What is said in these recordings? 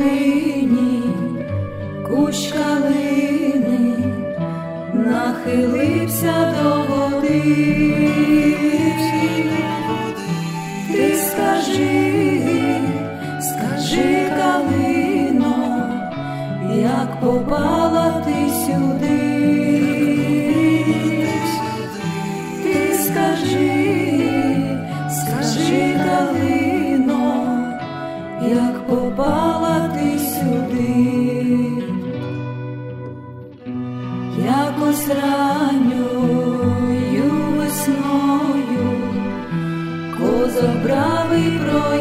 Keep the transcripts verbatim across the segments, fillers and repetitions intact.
долині кущ калини нахилився до води. Ти скажи, скажи, калино, як попала ти сюди? Ти скажи, скажи, калино, як попала ти сюди? Якось ранньою весною козак бравий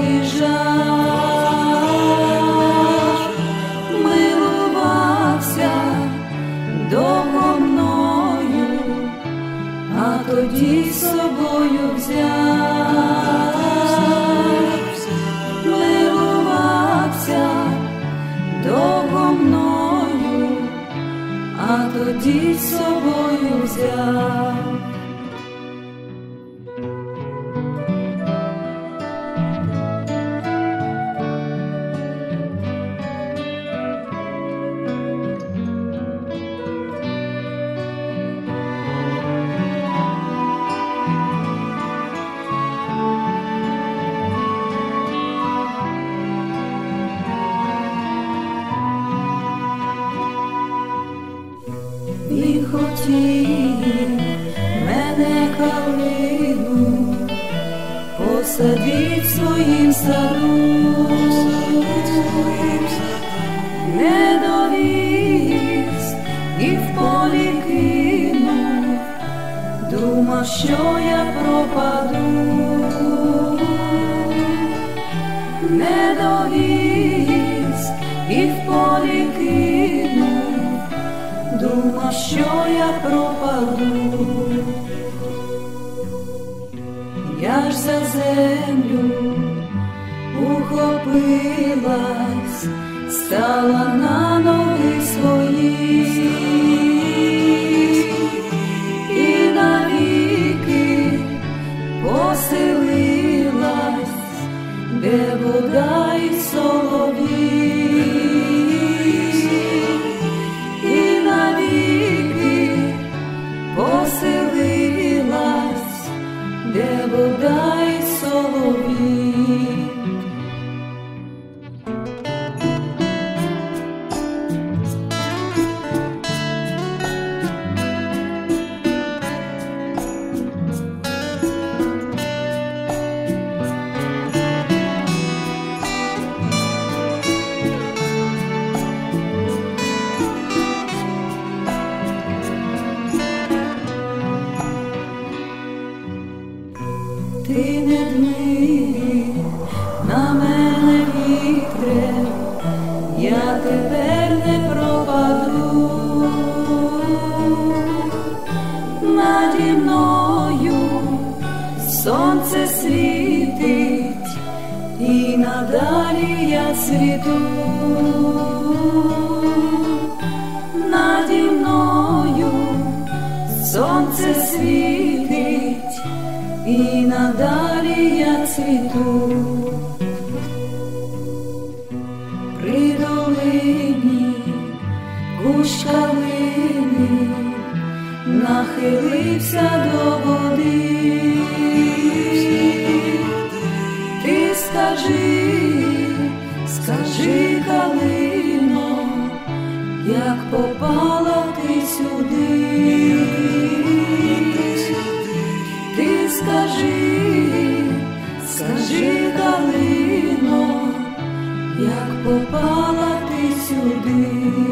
проїжджав, милувався довго мною, а тоді з собою взяв. Милувався довго мною, а тоді з собою взяв. Він хотів мене, калину, посадить в своїм саду, не довіз і в полі кинув, думав, що я пропаду. Не довіз і в полі кинув, думав, що я пропаду. Я ж за землю ухопилась, стала на ноги свої і навіки поселилась, де вода і солов'ї. І навіки поселилась, де вода і солов'ї. Ти не дми на мене, вітре, я тепер не пропаду. Наді мною сонце світить, і надалі я світу. Наді мною сонце світить, і надалі я цвіту. При долині кущ калини нахилився до води. Ти скажи, скажи, калино, як попала ти сюди? Ти скажи, скажи, калино, як попала ти сюди?